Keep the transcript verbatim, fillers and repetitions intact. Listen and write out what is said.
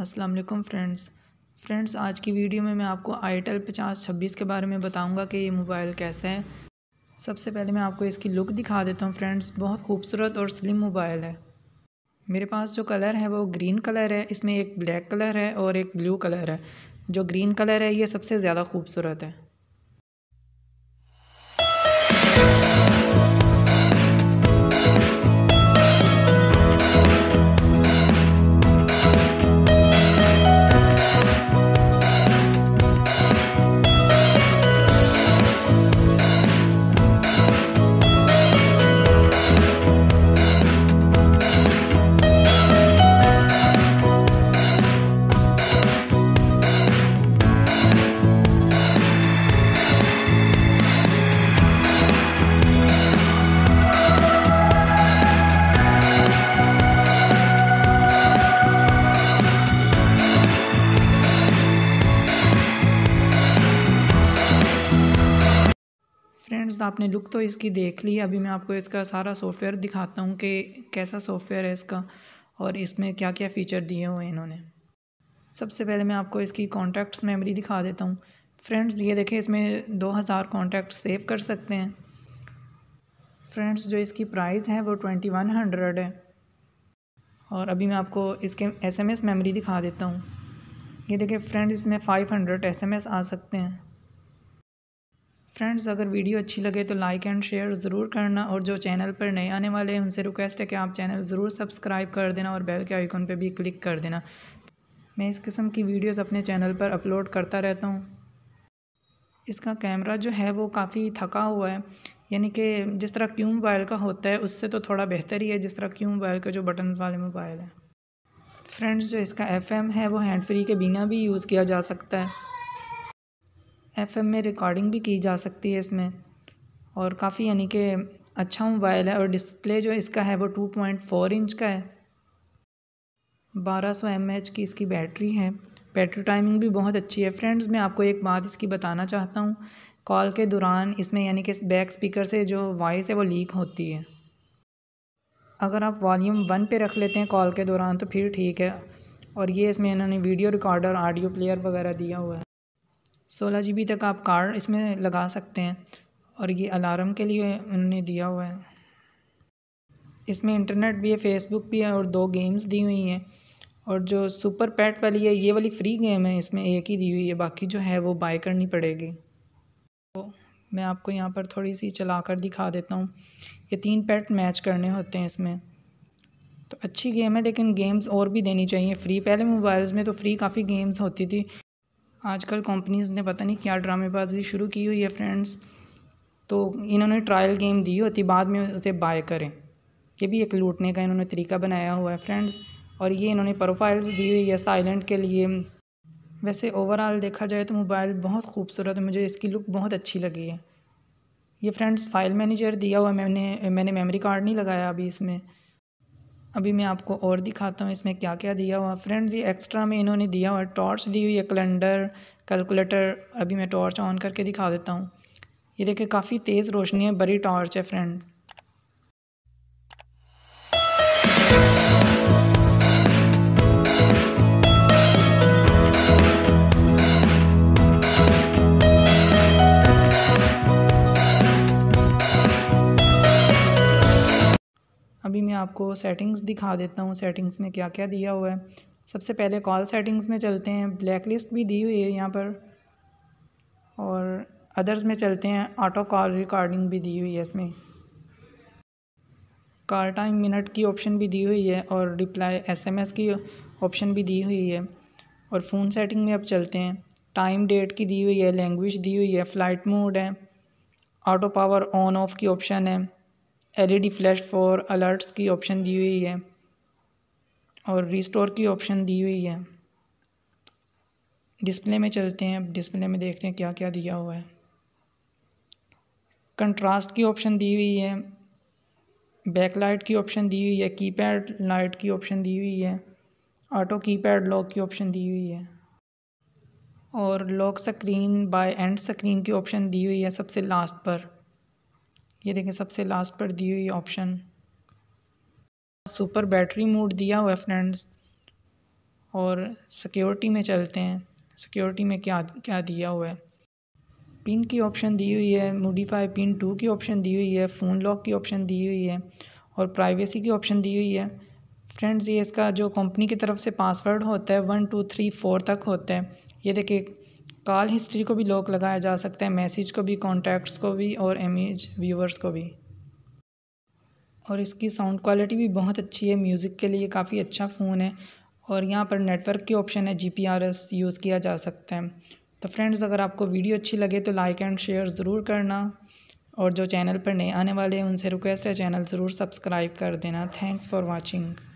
अस्सलाम वालेकुम friends friends आज की वीडियो में मैं आपको आईटेल पचास छब्बीस के बारे में बताऊंगा कि ये मोबाइल कैसा है। सबसे पहले मैं आपको इसकी लुक दिखा देता हूँ। फ्रेंड्स बहुत खूबसूरत और स्लिम मोबाइल है। मेरे पास जो कलर है वो ग्रीन कलर है, इसमें एक ब्लैक कलर है और एक ब्लू कलर है। जो ग्रीन कलर है ये सबसे ज़्यादा खूबसूरत है। फ्रेंड्स आपने लुक तो इसकी देख ली, अभी मैं आपको इसका सारा सॉफ्टवेयर दिखाता हूँ कि कैसा सॉफ्टवेयर है इसका और इसमें क्या क्या फ़ीचर दिए हुए हैं इन्होंने। सबसे पहले मैं आपको इसकी कॉन्टैक्ट्स मेमोरी दिखा देता हूँ। फ्रेंड्स ये देखें, इसमें दो हज़ार कॉन्टैक्ट सेव कर सकते हैं। फ्रेंड्स जो इसकी प्राइस है वो ट्वेंटी वन हंड्रेड है। और अभी मैं आपको इसके एस एम एस मेमोरी दिखा देता हूँ। ये देखिए फ्रेंड्स, इसमें five hundred S M S आ सकते हैं। फ्रेंड्स अगर वीडियो अच्छी लगे तो लाइक एंड शेयर ज़रूर करना, और जो चैनल पर नए आने वाले हैं उनसे रिक्वेस्ट है कि आप चैनल ज़रूर सब्सक्राइब कर देना और बेल के आइकन पर भी क्लिक कर देना। मैं इस किस्म की वीडियोस अपने चैनल पर अपलोड करता रहता हूँ। इसका कैमरा जो है वो काफ़ी थका हुआ है, यानी कि जिस तरह क्यू मोबाइल का होता है उससे तो थोड़ा बेहतर ही है, जिस तरह क्यू मोबाइल का जो बटन वाले मोबाइल है। फ्रेंड्स जो इसका एफ एम है वो हैंड फ्री के बिना भी यूज़ किया जा सकता है। एफ एम में रिकॉर्डिंग भी की जा सकती है इसमें, और काफ़ी यानी कि अच्छा मोबाइल है। और डिस्प्ले जो इसका है वो टू पॉइंट फोर इंच का है। बारह सौ एम एच की इसकी बैटरी है। बैटरी टाइमिंग भी बहुत अच्छी है। फ्रेंड्स मैं आपको एक बात इसकी बताना चाहता हूँ, कॉल के दौरान इसमें यानी कि बैक स्पीकर से जो वॉइस है वो लीक होती है। अगर आप वॉल्यूम वन पे रख लेते हैं कॉल के दौरान तो फिर ठीक है। और ये इसमें इन्होंने वीडियो रिकॉर्डर, ऑडियो प्लेयर वगैरह दिया हुआ है। सोलह जी बी तक आप कार्ड इसमें लगा सकते हैं, और ये अलार्म के लिए उन्होंने दिया हुआ है। इसमें इंटरनेट भी है, फेसबुक भी है और दो गेम्स दी हुई हैं। और जो सुपर पैट वाली है ये वाली फ्री गेम है, इसमें एक ही दी हुई है, बाकी जो है वो बाय करनी पड़ेगी। तो मैं आपको यहाँ पर थोड़ी सी चला कर दिखा देता हूँ। ये तीन पैट मैच करने होते हैं इसमें। तो अच्छी गेम है, लेकिन गेम्स और भी देनी चाहिए फ्री। पहले मोबाइल्स में तो फ्री काफ़ी गेम्स होती थी, आजकल कंपनीज़ ने पता नहीं क्या ड्रामेबाजी शुरू की हुई है। फ्रेंड्स तो इन्होंने ट्रायल गेम दी होती, बाद में उसे बाय करें, ये भी एक लूटने का इन्होंने तरीका बनाया हुआ है। फ्रेंड्स और ये इन्होंने प्रोफाइल्स दी हुई है साइलेंट के लिए। वैसे ओवरऑल देखा जाए तो मोबाइल बहुत खूबसूरत है, मुझे इसकी लुक बहुत अच्छी लगी है। ये फ्रेंड्स फाइल मैनेजर दिया हुआ है, मैंने मैंने मेमोरी कार्ड नहीं लगाया अभी इसमें। अभी मैं आपको और दिखाता हूँ इसमें क्या क्या दिया हुआ। फ्रेंड्स ये एक्स्ट्रा में इन्होंने दिया हुआ टॉर्च दी हुई है, कैलेंडर, कैलकुलेटर। अभी मैं टॉर्च ऑन करके दिखा देता हूँ। ये देखिए काफ़ी तेज़ रोशनी है, बड़ी टॉर्च है फ्रेंड। अभी मैं आपको सेटिंग्स दिखा देता हूँ, सेटिंग्स में क्या क्या दिया हुआ है। सबसे पहले कॉल सेटिंग्स में चलते हैं, ब्लैक लिस्ट भी दी हुई है यहाँ पर। और अदर्स में चलते हैं, ऑटो कॉल रिकॉर्डिंग भी दी हुई है इसमें। कॉल टाइम मिनट की ऑप्शन भी दी हुई है, और रिप्लाई एसएमएस की ऑप्शन भी दी हुई है। और फ़ोन सेटिंग में अब चलते हैं, टाइम डेट की दी हुई है, लैंग्वेज दी हुई है, फ़्लाइट मोड है, ऑटो पावर ऑन ऑफ की ऑप्शन है, एलईडी फ्लैश फॉर अलर्ट्स की ऑप्शन दी हुई है, और रिस्टोर की ऑप्शन दी हुई है। डिस्प्ले में चलते हैं, डिस्प्ले में देखते हैं क्या क्या दिया हुआ है। कंट्रास्ट की ऑप्शन दी हुई है, बैक लाइट की ऑप्शन दी हुई है, कीपैड लाइट की ऑप्शन दी हुई है, ऑटो कीपैड लॉक की ऑप्शन दी हुई है, और lock screen by end screen की ऑप्शन दी हुई है सबसे लास्ट पर। ये देखें सबसे लास्ट पर दी हुई ऑप्शन। सुपर बैटरी मोड दिया हुआ है फ्रेंड्स, और सिक्योरिटी में चलते हैं। सिक्योरिटी में क्या क्या दिया हुआ है। पिन की ऑप्शन दी हुई है, मॉडिफाई पिन टू की ऑप्शन दी हुई है, फ़ोन लॉक की ऑप्शन दी हुई है और प्राइवेसी की ऑप्शन दी हुई है। फ्रेंड्स, ये इसका जो कंपनी की तरफ से पासवर्ड होता है वन टू थ्री फोर तक होता है। ये देखिए, कॉल हिस्ट्री को भी लॉक लगाया जा सकता है, मैसेज को भी, कॉन्टैक्ट्स को भी और इमेज व्यूवर्स को भी। और इसकी साउंड क्वालिटी भी बहुत अच्छी है, म्यूज़िक के लिए काफ़ी अच्छा फ़ोन है। और यहाँ पर नेटवर्क की ऑप्शन है, G P R S use किया जा सकता है। तो फ्रेंड्स, अगर आपको वीडियो अच्छी लगे तो लाइक एंड शेयर ज़रूर करना और जो चैनल पर नए आने वाले हैं उनसे रिक्वेस्ट है चैनल ज़रूर सब्सक्राइब कर देना। Thanks for watching.